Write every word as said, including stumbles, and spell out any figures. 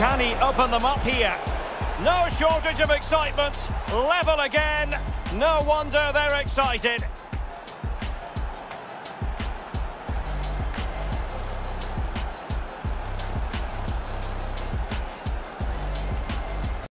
Can he open them up here? No shortage of excitement. Level again. No wonder they're excited.